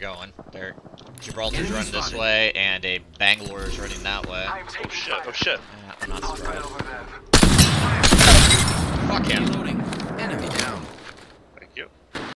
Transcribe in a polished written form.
going. Gibraltar's running this way, and a Bangalore is running that way. Oh shit, oh shit. Yeah, I'm not surprised.